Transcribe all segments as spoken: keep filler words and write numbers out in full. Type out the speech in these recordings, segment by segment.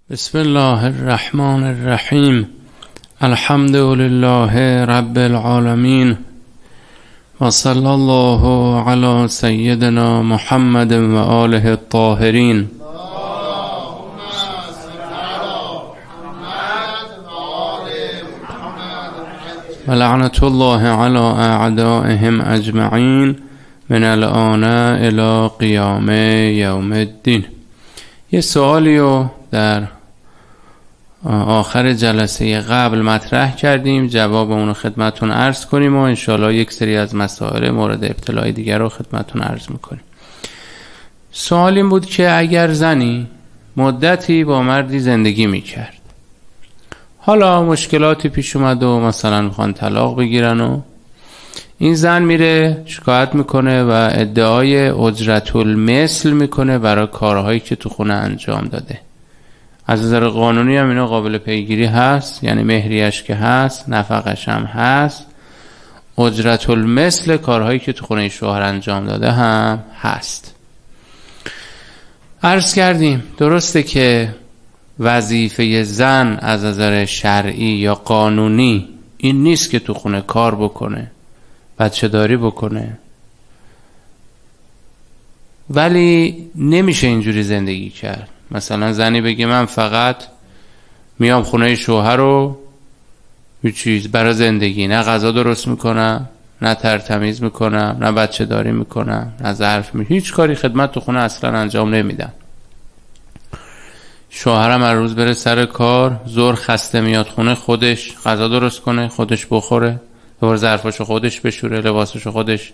بسم الله الرحمن الرحیم. الحمد لله رب العالمین و صلی الله علی سیدنا محمد و آله الطاهرین. و لعنت الله علی اعدائهم اجمعین من الآن الی قیام یوم الدین. یه سوالی رو در آخر جلسه قبل مطرح کردیم، جواب اون رو خدمتون عرض کنیم و انشاءالله یک سری از مسائل مورد ابتلای دیگر رو خدمتون عرض میکنیم. سوال این بود که اگر زنی مدتی با مردی زندگی میکرد، حالا مشکلاتی پیش اومد و مثلا میخوان طلاق بگیرن و این زن میره شکایت میکنه و ادعای اجرت المثل میکنه برای کارهایی که تو خونه انجام داده. از نظر قانونی هم اینا قابل پیگیری هست، یعنی مهریش که هست، نفقش هم هست، اجرت المثل کارهایی که تو خونه شوهر انجام داده هم هست. عرض کردیم درسته که وظیفه زن از نظر شرعی یا قانونی این نیست که تو خونه کار بکنه، بچه داری بکنه، ولی نمیشه اینجوری زندگی کرد. مثلا زنی بگه من فقط میام خونه شوهر رو یه چیز برای زندگی، نه غذا درست میکنم، نه ترتمیز میکنم، نه بچه داری میکنم، نه ظرف می هیچ کاری خدمت تو خونه اصلا انجام نمیدم. شوهرم هر روز بره سر کار، ظهر خسته میاد خونه، خودش غذا درست کنه، خودش بخوره، دوباره ظرفاشو خودش بشوره، لباساشو خودش،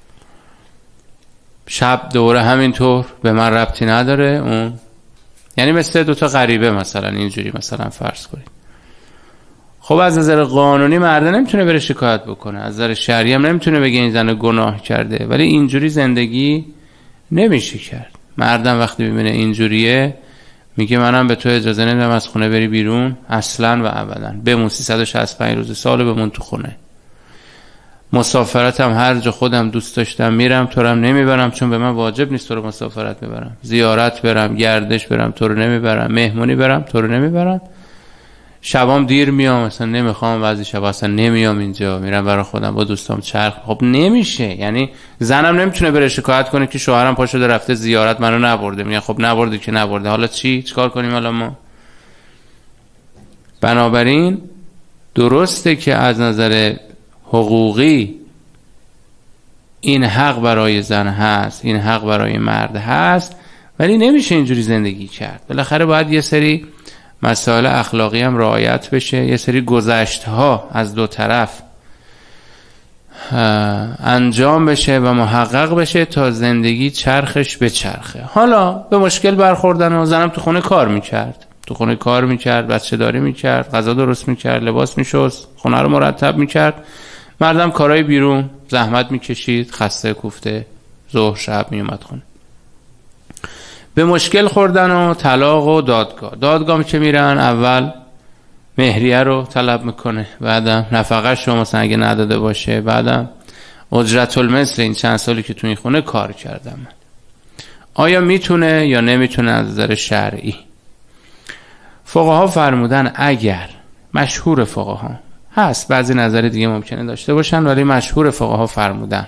شب دوره همینطور، به من ربطی نداره اون. یعنی مثل دوتا غریبه مثلا اینجوری مثلا فرض کنید. خب از نظر قانونی مرده نمیتونه بره شکایت بکنه، از نظر شرعی هم نمیتونه بگه این زن گناه کرده، ولی اینجوری زندگی نمیشه کرد. مردم وقتی ببینه اینجوریه میگه منم به تو اجازه نمیدم از خونه بری بیرون اصلا و ابدا، بمون سیصد و شصت و پنج روز سال بمون تو خونه. مسافرتم هر جا خودم دوست داشتم میرم، تو رو هم نمیبرم چون به من واجب نیست تو رو مسافرت ببرم. زیارت برم، گردش برم، تو رو نمیبرم. مهمونی برم، تو رو نمیبرم. شبام دیر میام، مثلا نمیخوام بعضی شب اصلا نمیام اینجا، میرم برای خودم با دوستام چرخ. خب نمیشه. یعنی زنم نمیتونه بره شکایت کنه که شوهرم پا شده رفته زیارت منو نبرده. میگن خب نبرده که نبرده، حالا چی؟ چیکار کنیم حالا ما؟ بنابراین درسته که از نظر حقوقی این حق برای زن هست، این حق برای مرد هست، ولی نمیشه اینجوری زندگی کرد. بالاخره باید یه سری مسائل اخلاقی هم رعایت بشه، یه سری گذشت‌ها از دو طرف انجام بشه و محقق بشه تا زندگی چرخش به چرخه. حالا به مشکل برخوردن و زنم تو خونه کار میکرد، تو خونه کار میکرد، بچه داری میکرد، غذا درست میکرد، لباس میشست، خونه رو مرتب میکرد. مردم کارهای بیرون زحمت میکشید، خسته کوفته ظهر شب میومد خونه. به مشکل خوردن و طلاق و دادگاه. دادگاه که میرن اول مهریه رو طلب میکنه، بعدم نفقه‌ش رو مثلا اگه نداده باشه، بعدم اجرت المثل این چند سالی که تو این خونه کار کردم. آیا میتونه یا نمیتونه از نظر شرعی؟ فقها فرمودن اگر، مشهور فقها هست، بعضی نظر دیگه ممکنه داشته باشن ولی مشهور فقها فرمودن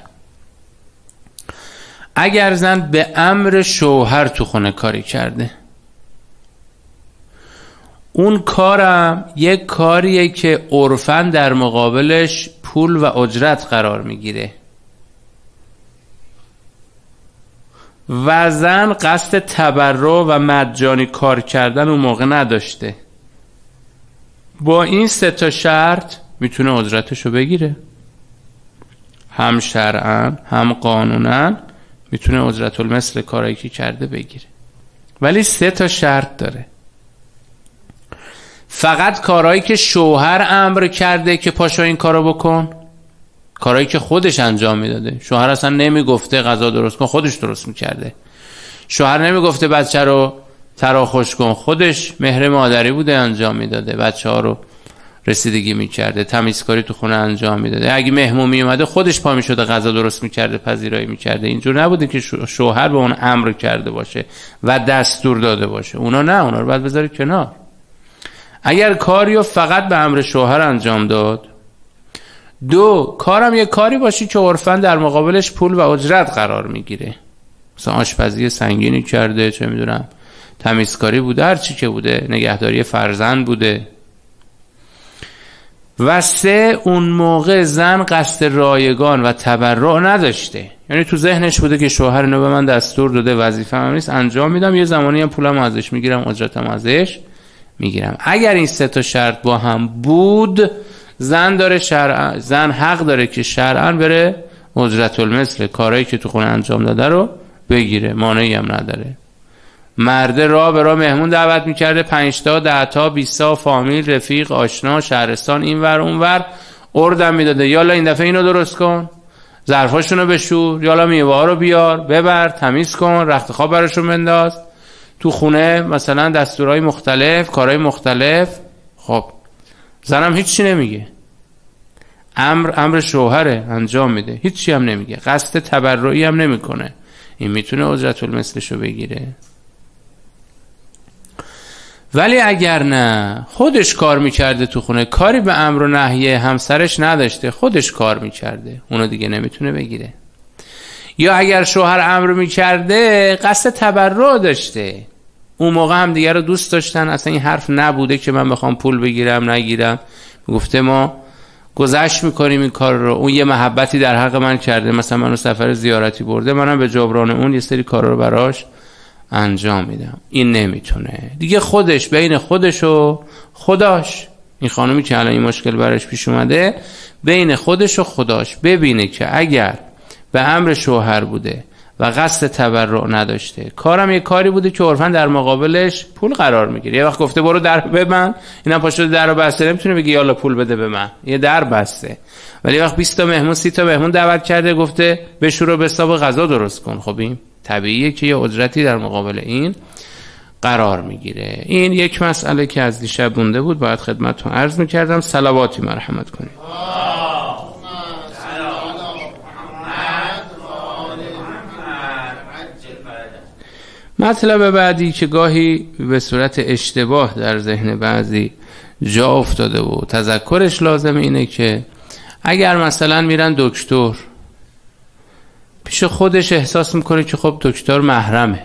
اگر زن به امر شوهر تو خونه کاری کرده، اون کارم یک کاریه که عرفاً در مقابلش پول و اجرت قرار میگیره و زن قصد تبرع و مجانی کار کردن اون موقع نداشته، با این سه تا شرط میتونه اجرتشو بگیره. هم شرعاً هم قانوناً میتونه اجرت المثل کارایی که کرده بگیره، ولی سه تا شرط داره. فقط کارهایی که شوهر امر کرده که پاشو این کارو بکن، کارهایی که خودش انجام میداده. شوهر اصلا نمیگفته غذا درست کن، خودش درست میکرده. شوهر نمیگفته بچه رو تراخوش کن، خودش مهر مادری بوده انجام میداده، بچه ها رو رسیدگی میکرده، تمیزکاری تو خونه انجام میداده. اگه مهمون میومده خودش پا میشده غذا درست میکرده، پذیرایی میکرده. اینجور نبوده که شوهر به اون امر کرده باشه و دستور داده باشه. اونا نه، اونا رو باید بذاری کنار. اگر کاریو فقط به امر شوهر انجام داد، دو کارم یه کاری باشی که عرفاً در مقابلش پول و اجرت قرار میگیره، مثلا آشپزی سنگینی کرده، چه میدونم تمیزکاری بوده، هر چی که بوده، نگهداری فرزند بوده. و سه اون موقع زن قصد رایگان و تبرع نداشته، یعنی تو ذهنش بوده که شوهر اینو به من دستور داده، وظیفه‌م هم نیست، انجام میدم، یه زمانی هم پولم ازش میگیرم، اجرتم ازش میگیرم. اگر این سه تا شرط با هم بود، زن داره شرع زن حق داره که شرعاً بره اجرت المثل کارهایی که تو خونه انجام داده رو بگیره، مانعی هم نداره. مرده را به را مهمون دعوت میکرده، پنج تا ده تا بیست تا فامیل، رفیق، آشنا، شهرستان، این ور اون ور، اردم میداده یالا این دفعه اینو درست کن، ظرفاشونو بشور، یالا میوه ها رو بیار، ببر، تمیز کن، رخت خواب براشون بنداز. تو خونه مثلا دستورهای مختلف، کارهای مختلف. خب زنم هیچی نمیگه، امر امر شوهره، انجام میده، هیچی هم نمیگه، قصد تبرعی هم نمیکنه. این میتونه اجرت المثلشو بگیره. ولی اگر نه، خودش کار میکرده تو خونه، کاری به امر و نهی همسرش نداشته، خودش کار میکرده، اونو دیگه نمیتونه بگیره. یا اگر شوهر امر میکرده قصد تبرع داشته، اون موقع هم دیگه رو دوست داشتن، اصلا این حرف نبوده که من بخوام پول بگیرم نگیرم، گفته ما گذشت میکنیم این کار رو، اون یه محبتی در حق من کرده، مثلا منو سفر زیارتی برده، منم به جبران اون یه سری کارا رو براش انجام میدم. این نمیتونه دیگه، خودش بین خودش و خداش، این خانومی که الان این مشکل براش پیش اومده، بین خودش و خداش ببینه که اگر به امر شوهر بوده و قصد تبرع نداشته، کارم یه کاری بوده که عرفاً در مقابلش پول قرار میگیره. یه وقت گفته برو در ببند، اینم پاشو در رو بسته، نمیتونه بگی یالا پول بده به من، یه در بسته. ولی وقت بیست تا مهمون سی تا مهمون دعوت کرده، گفته بشور و بساب غذا درست کن، خب این طبیعیه که یه اجرتی در مقابل این قرار میگیره. این یک مسئله که از دیشب مونده بود، باید خدمتتون عرض میکردم. صلواتی مرحمت کنید. مطلب بعدی که گاهی به صورت اشتباه در ذهن بعضی جا افتاده و تذکرش لازم اینه که اگر مثلا میرن دکتر، پیش خودش احساس میکنه که خب دکتر محرمه،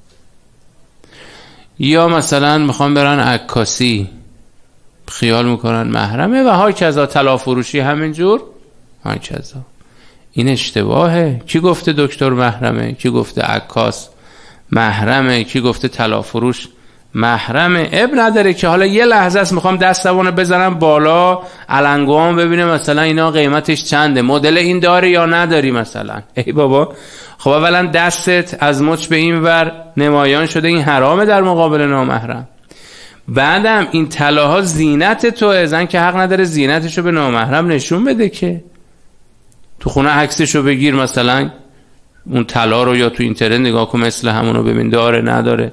یا مثلا میخوان برن عکاسی، خیال میکنن محرمه و های کذا، طلا فروشی همینجور های کذا. این اشتباهه. کی گفته دکتر محرمه؟ کی گفته عکاس محرمه؟ کی گفته طلا فروش محرمه؟ اب نداره که حالا یه لحظه است میخوام دستمونو بزنم بالا، علنگوام ببینه مثلا اینا قیمتش چنده، مدل این داری یا نداری مثلا. ای بابا، خب اولا دستت از مچ به این ور نمایان شده، این حرامه در مقابل نامحرم. بعدم این طلاها زینت توه، زن که حق نداره زینتشو به نامحرم نشون بده که. تو خونه عکسشو بگیر مثلا اون طلا رو، یا تو اینترنت نگاه کن مثل همونو ببین داره نداره.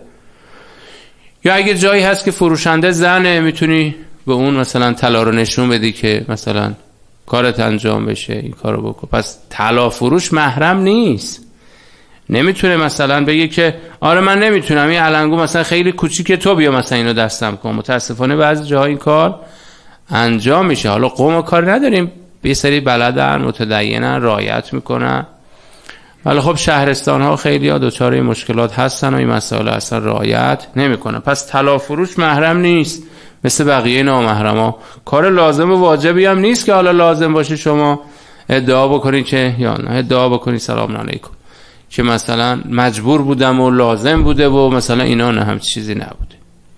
یا اگه جایی هست که فروشنده زنه، میتونی به اون مثلا طلا رو نشون بدی که مثلا کارت انجام بشه، این کارو بکن. پس طلا فروش محرم نیست. نمیتونه مثلا بگه که آره من نمیتونم، این علنگو مثلا خیلی کوچیکه، تو بیا مثلا اینو دستم کن. متاسفانه بعضی جاها این کار انجام میشه. حالا قوم کار نداریم، به سری بلدن، متدینن، رعایت میکنن، ولی خب شهرستان ها خیلی ها دوچاره مشکلات هستن و این مسائل اصلا رعایت نمیکنن. پس طلا فروش محرم نیست مثل بقیه نامحرما. کار لازم و واجبی هم نیست که حالا لازم باشه شما ادعا بکنید که، یا نه ادعا بکنید سلام علیکم که مثلا مجبور بودم و لازم بوده و مثلا اینا، نه، هم چیزی نبوده.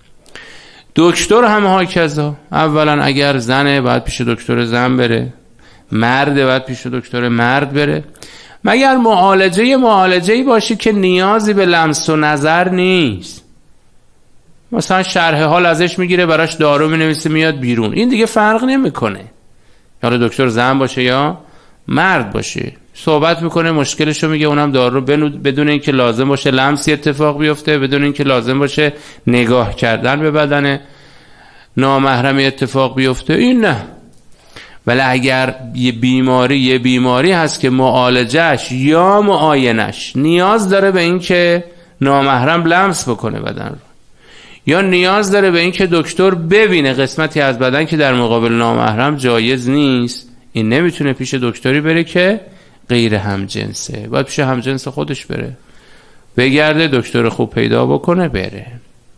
دکتر هم ها کذا. اولا اگر زنه باید پیش دکتر زن بره، مرده باید پیش دکتر مرد بره، مگر معالجه معالجه‌ای باشه که نیازی به لمس و نظر نیست. مثلا شرح حال ازش میگیره، براش دارو مینویسه، میاد بیرون. این دیگه فرق نمیکنه، حالا دکتر زن باشه یا مرد باشه. صحبت میکنه، مشکلشو میگه، اونم دارو بدون اینکه لازم باشه لمسی اتفاق بیفته، بدون اینکه لازم باشه نگاه کردن به بدن نامحرمی اتفاق بیفته این نه. ولی اگر یه بیماری یه بیماری هست که معالجش یا معاینش نیاز داره به این که نامحرم لمس بکنه بدن رو، یا نیاز داره به این که دکتر ببینه قسمتی از بدن که در مقابل نامحرم جایز نیست، این نمیتونه پیش دکتری بره که غیر همجنسه، باید پیش همجنس خودش بره، بگرده دکتر خوب پیدا بکنه بره.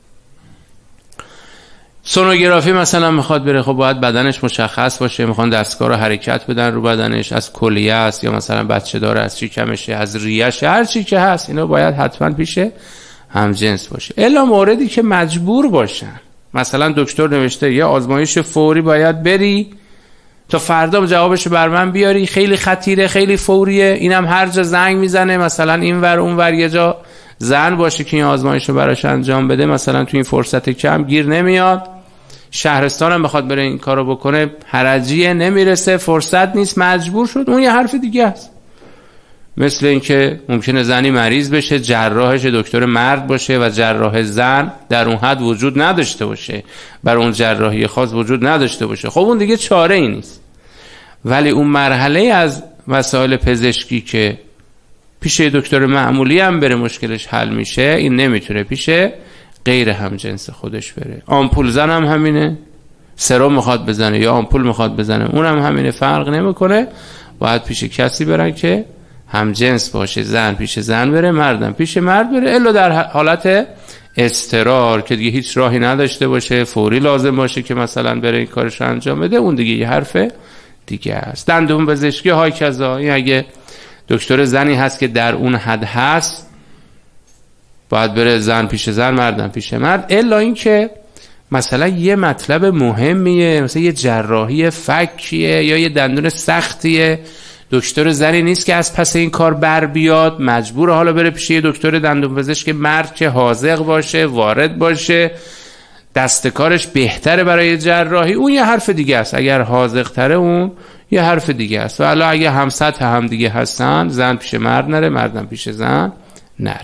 سونوگرافی مثلا میخواد بره، خب باید بدنش مشخص باشه، میخوان دستگاه رو حرکت بدن رو بدنش، از کلیه است یا مثلا بچه داره، از چی کمشه، از ریش، هر چی که هست اینا باید حتما پیش همجنس باشه. الا موردی که مجبور باشن، مثلا دکتر نوشته یه آزمایش فوری باید بری تا فردا جوابشو بر من بیاری، خیلی خطیره خیلی فوریه، اینم هر جا زنگ میزنه، مثلا اینور اونور یه جا زن باشه که این آزمایشو براش انجام بده، مثلا تو این فرصت کم گیر نمیاد، شهرستان هم بخواد بره این کارو بکنه حرجیه، نمیرسه، فرصت نیست، مجبور شد، اون یه حرف دیگه است. مثل اینکه ممکنه زنی مریض بشه، جراحش دکتر مرد باشه و جراح زن در اون حد وجود نداشته باشه، بر اون جراحی خاص وجود نداشته باشه، خب اون دیگه چاره ای نیست. ولی اون مرحله از وسایل پزشکی که پیش دکتر معمولی هم بره مشکلش حل میشه، این نمیتونه پیش غیر همجنس خودش بره. آمپول زن هم همینه، سرم میخواد بزنه یا آمپول میخواد بزنه، اونم همینه، فرق نمیکنه، باید پیش کسی برن که همجنس باشه، زن پیش زن بره، مردم پیش مرد بره، الا در حالت اضطرار که دیگه هیچ راهی نداشته باشه، فوری لازم باشه که مثلا بره این کارش انجام بده، اون دیگه یه حرف دیگه است. دندون پزشکی های کذا، این اگه دکتر زنی هست که در اون حد هست باید بره زن پیش زن، مردم پیش مرد. الا این که مثلا یه مطلب مهمیه، مثلا یه جراحی فکیه یا یه دندون سختیه، دکتر زنی نیست که از پس این کار بر بیاد، مجبور حالا بره پیش یه دکتر دندون پزشک مرد که حاذق باشه، وارد باشه، دست کارش بهتره برای جراحی، اون یه حرف دیگه است. اگر حاذق تره اون یه حرف دیگه است. و حالا اگه هم سطح هم دیگه هستن، زن پیش مرد نره، مردم پیش زن نره.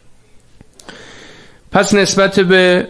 پس نسبت به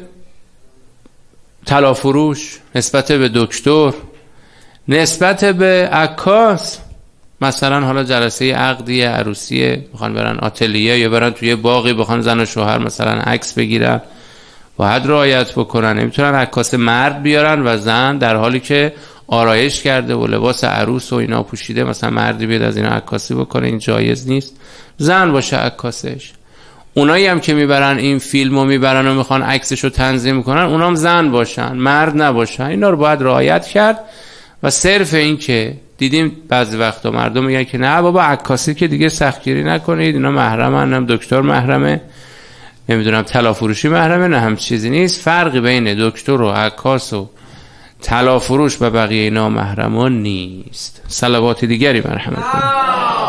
طلافروش، نسبت به دکتر، نسبت به عکاس، مثلا حالا جلسه عقدیه، عروسیه، بخوان برن آتلیه یا برن توی باقی بخوان زن و شوهر مثلا عکس بگیرن، باید رعایت بکنن. نمیتونن عکاس مرد بیارن و زن در حالی که آرایش کرده و لباس عروس و اینا پوشیده مثلا مردی بیاد از اینا عکاسی بکنه، این جایز نیست. زن باشه عکاسش. اونایی هم که میبرن این فیلمو میبرن و میخوان عکسشو تنظیم کنن، اونام زن باشن، مرد نباشن. اینا رو باید رعایت کرد. و صرف این که دیدیم بعضی وقتا مردم میگن که نه بابا عکاسی که دیگه سختگیری نکنید، اینا محرمن، هم دکتر محرمه، نمیدونم طلافروشی محرمه، نه هم چیزی نیست. فرقی بین دکتر و عکاس و طلافروش و بقیه اینا محرمان نیست. صلوات دیگری مرحمت کنید.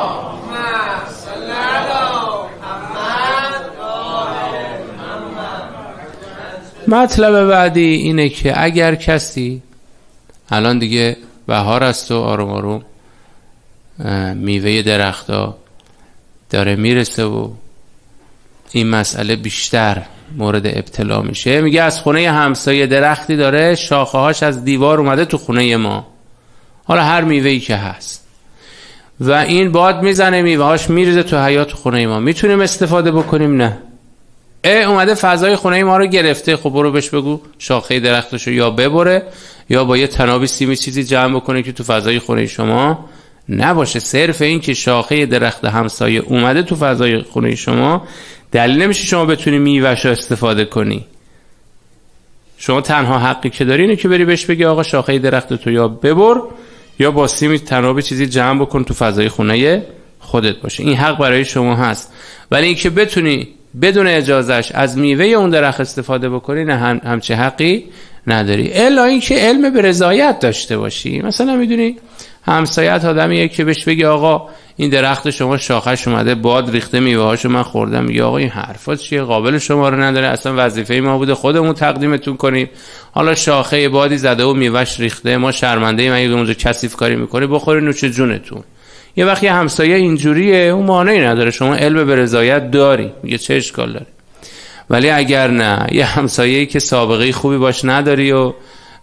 مطلب بعدی اینه که اگر کسی الان دیگه بهار است و آروم آروم میوه درختا داره میرسه و این مسئله بیشتر مورد ابتلا میشه، میگه از خونه همسایه درختی داره شاخه هاش از دیوار اومده تو خونه ما، حالا هر میوه‌ای که هست، و این باد میزنه میوه هاش میریزه تو حیاط خونه ما، میتونیم استفاده بکنیم؟ نه. اه اومده فضای خونه ما رو گرفته، خب برو بهش بگو شاخه درختشو یا ببره یا با یه تنابی سیمی چیزی جمع بکنه که تو فضای خونه شما نباشه. صرف این که شاخه درخت همسایه اومده تو فضای خونه شما دلیل نمیشه شما بتونی میوه‌شو استفاده کنی. شما تنها حقی که داری اینه که بری بهش بگی آقا شاخه درخت تو یا ببر یا با سیمی تنابی چیزی جمع بکن تو فضای خونه خودت باشه. این حق برای شما هست. ولی این که بتونی بدون اجازهش از میوه اون درخت استفاده بکنی، نه، هم همچه حقی نداری. الا این که علم به رضایت داشته باشی. مثلا میدونی همسایت آدمیه که بهش بگی آقا این درخت شما شاخش اومده باد ریخته میوه هاشو من خوردم، میگه آقا این حرفات چیه، قابل شما رو نداره، اصلا وظیفه ما بوده خودمون تقدیمتون کنیم، حالا شاخه بادی زده و میوهش ریخته، ما شرمنده ایم اگه اونجا کثیف کاری میکنی، بخورین نوش جونتون. یه وقتی همسایه اینجوریه اون مانعی نداره، شما علم به رضایت داری، میگه چه اشکال داره. ولی اگر نه، یه همسایه‌ای که سابقه خوبی باش نداری و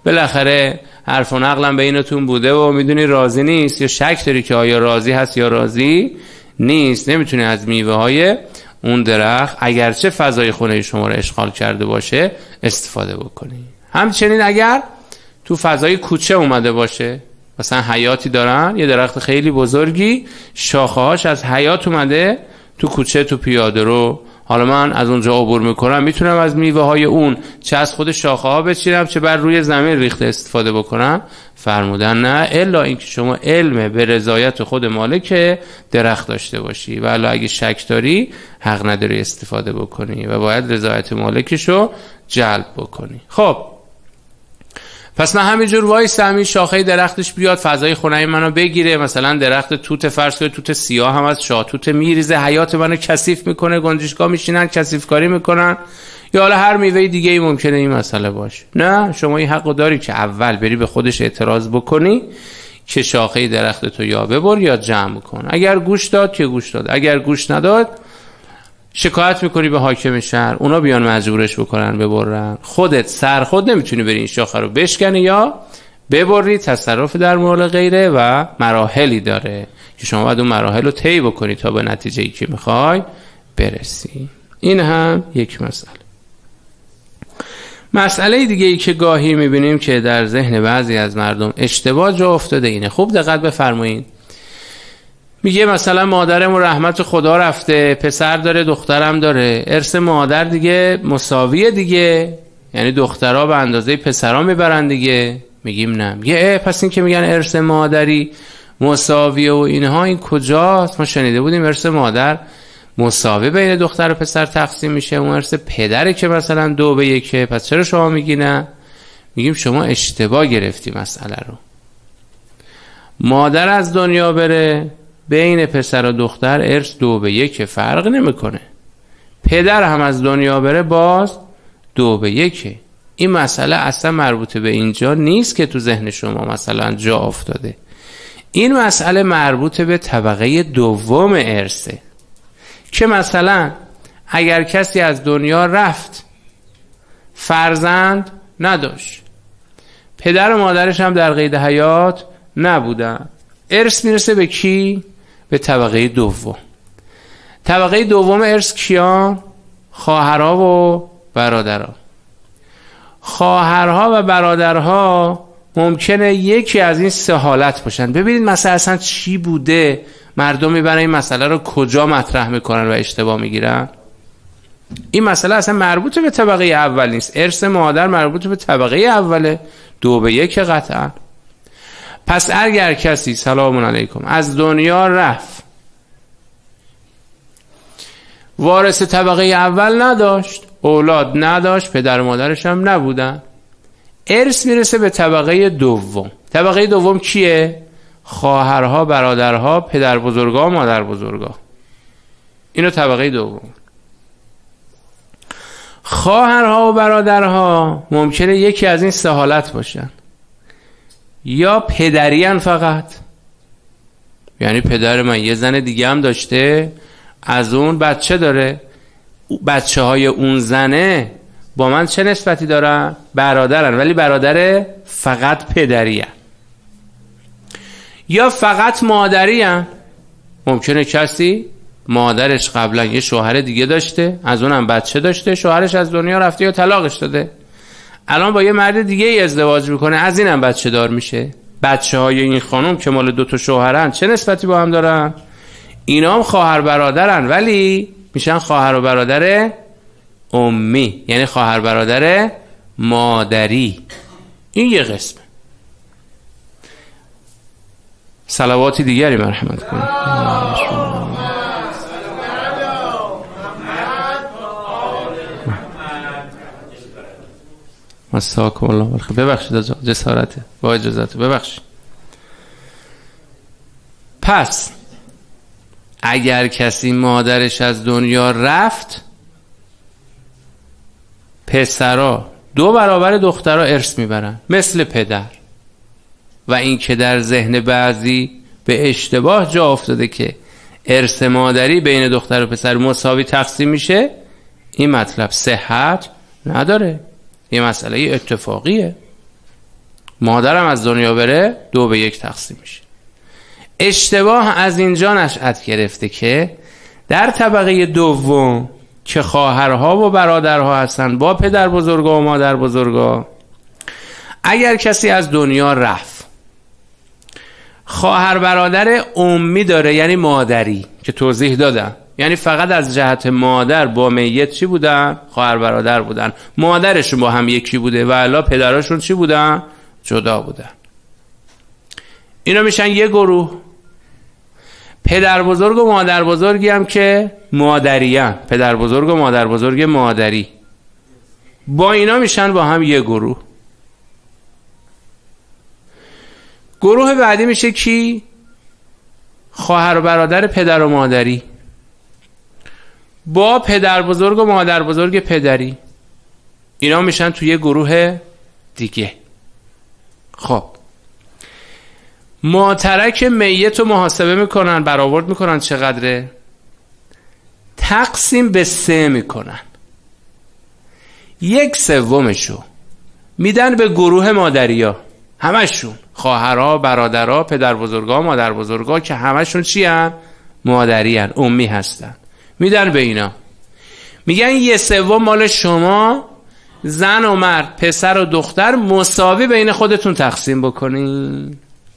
بالاخره حرف و نقلم بینتون بوده و میدونی راضی نیست یا شک داری که آیا راضی هست یا راضی نیست، نمیتونی از میوه های اون درخت اگرچه فضای خونه شما رو اشغال کرده باشه استفاده بکنی. همچنین اگر تو فضای کوچه اومده باشه، مثلا حیاتی دارن، یه درخت خیلی بزرگی شاخه‌هاش از حیات اومده تو کوچه، تو پیاده رو، حالا من از اونجا عبور میکنم، میتونم از میوه های اون چه از خود شاخه ها بچینم چه بر روی زمین ریخته استفاده بکنم؟ فرمودن نه، الا اینکه شما علم به رضایت خود مالک درخت داشته باشی و الا اگه شک داری حق نداری استفاده بکنی و باید رضایت مالکشو جلب بکنی. خب پس من همینجور وایسم همین شاخه درختش بیاد فضای خونه منو بگیره، مثلا درخت توت فرض کنید، توت سیاه هم از شاهتوت میریزه، حیات منو کثیف میکنه، گنجشگاه میشینن کثیف کاری میکنن، یا حالا هر میوه دیگه ای ممکنه این مسئله باشه. نه، شما این حقو داری که اول بری به خودش اعتراض بکنی که شاخه درخت تو یا ببر یا جمع کن. اگر گوش داد که گوش داد، اگر گوش نداد شکایت میکنی به حاکم شهر، اونا بیان مجبورش بکنن ببرن. خودت سر خود نمیتونی بری این شاخه رو بشکنی یا ببری، تصرف در مال غیره و مراحلی داره که شما باید اون مراحل رو طی بکنی تا به نتیجه‌ای که میخوای برسی. این هم یک مسئله. مسئله دیگه ای که گاهی میبینیم که در ذهن بعضی از مردم اشتباه جا افتاده اینه. خوب دقت بفرمایید. میگه مثلا مادرم رحمت خدا رفته، پسر داره دخترم داره، ارث مادر دیگه مساویه دیگه، یعنی دخترها به اندازه پسرها میبرن دیگه. میگیم نه. میگه پس این که میگن ارث مادری مساویه و اینها، این کجاست؟ ما شنیده بودیم ارث مادر مساوی بین دختر و پسر تقسیم میشه، اون ارث پدره که مثلا دو به یکه. پس چرا شما میگی نه؟ میگیم شما اشتباه گرفتی مسئله رو. مادر از دنیا بره، بین پسر و دختر ارث دو به یک فرق نمیکنه. پدر هم از دنیا بره باز دو به یکه. این مسئله اصلا مربوط به اینجا نیست که تو ذهن شما مثلا جا افتاده. این مسئله مربوط به طبقه دوم ارثه که مثلا اگر کسی از دنیا رفت، فرزند نداشت، پدر و مادرش هم در قید حیات نبودن، ارث میرسه به کی؟ به طبقه دوم. طبقه دوم ارث کیان؟ خواهرها و برادرها. خواهرها و برادرها ممکنه یکی از این سه حالت باشن. ببینید مثلا اصلا چی بوده مردم میبرن این مسئله رو کجا مطرح میکنن و اشتباه میگیرن. این مسئله اصلا مربوط به طبقه اول نیست. ارث مادر مربوط به طبقه اوله، دو به یک قطعا. پس اگر کسی سلام علیکم از دنیا رفت، وارث طبقه اول نداشت، اولاد نداشت، پدر و مادرش هم نبودن، ارث میرسه به طبقه دوم. طبقه دوم کیه؟ خواهرها، برادرها، پدر بزرگا، مادر بزرگا. اینو طبقه دوم. خواهرها و برادرها ممکنه یکی از این سه حالت باشن. یا پدریان فقط، یعنی پدر من یه زن دیگه هم داشته، از اون بچه داره، بچه های اون زنه با من چه نسبتی دارن؟ برادرن، ولی برادر فقط پدریان. یا فقط مادریان، ممکنه کسی مادرش قبلا یه شوهر دیگه داشته، از اونم بچه داشته، شوهرش از دنیا رفته یا طلاقش داده، الان با یه مرد دیگه ای ازدواج میکنه، از اینم بچه دار میشه. بچه های این خانم که مال دو تا شوهرن چه نسبتی با هم دارن؟ اینا هم خواهر برادرن، ولی میشن خواهر و برادر امی، یعنی خواهر برادر مادری. این یه قسم. صلواتی دیگری مرحمت کنید. مساکم الله بالخیر. ببخشید جسارته، با اجازت ببخشید. پس اگر کسی مادرش از دنیا رفت، پسرا دو برابر دخترها ارث میبرن مثل پدر. و این که در ذهن بعضی به اشتباه جا افتاده که ارث مادری بین دختر و پسر مساوی تقسیم میشه، این مطلب صحت نداره. یه مسئله اتفاقیه. مادرم از دنیا بره دو به یک تقسیم میشه. اشتباه از اینجا نشأت گرفته که در طبقه دوم که خواهرها و برادرها هستن با پدر بزرگا و مادر بزرگا، اگر کسی از دنیا رفت خواهر برادر امی داره، یعنی مادری که توضیح دادم، یعنی فقط از جهت مادر با میت چی بودن؟ خواهر برادر بودن. مادرشون با هم یکی بوده و الا پدراشون چی بودن؟ جدا بودن. اینا میشن یه گروه. پدر بزرگ و مادر بزرگی هم که مادری هم. پدر بزرگ و مادر بزرگ مادری با اینا میشن با هم یه گروه. گروه بعدی میشه کی؟ خواهر و برادر پدر و مادری با پدر بزرگ و مادر بزرگ پدری، اینا میشن توی یه گروه دیگه. خب ماترک میت رو محاسبه میکنن، برآورد میکنن چقدره، تقسیم به سه میکنن. یک سومشو میدن به گروه مادریا، همشون خواهرها، برادرها، پدر بزرگا، مادر بزرگا که همشون چی هن؟ مادری هن، امی هستن. میدن به اینا، میگن یه سوم مال شما، زن و مرد، پسر و دختر مساوی بین خودتون تقسیم بکنین.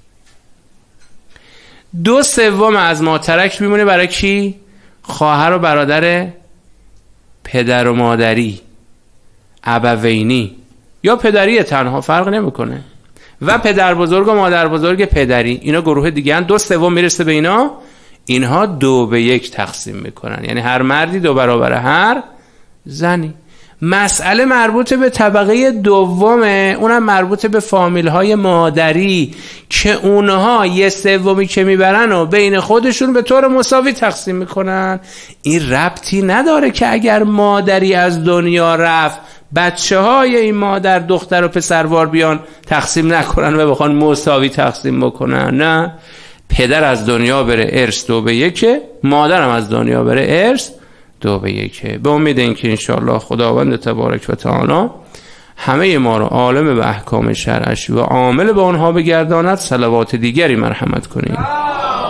دو سوم از ماترک میمونه برای کی؟ خواهر و برادر پدر و مادری، ابوینی یا پدری تنها، فرق نمیکنه، و پدر بزرگ و مادر بزرگ پدری، اینا گروه دیگه هن. دو سوم میرسه به اینا، اینها دو به یک تقسیم میکنن، یعنی هر مردی دو برابر هر زنی. مسئله مربوط به طبقه دومه، اونم مربوط به فامیل های مادری که اونها یه سومی که میبرن و بین خودشون به طور مساوی تقسیم میکنن. این ربطی نداره که اگر مادری از دنیا رفت بچه های این مادر دختر و پسروار بیان تقسیم نکنن و بخوان مساوی تقسیم بکنن. نه، پدر از دنیا بره ارث دو به یکه، مادرم از دنیا بره ارث دو به یکه. به امید اینکه انشاءالله خداوند تبارک و تعالی همه ما رو عالم به احکام شرعش و عامل به آنها بگرداند، صلوات دیگری مرحمت کنیم.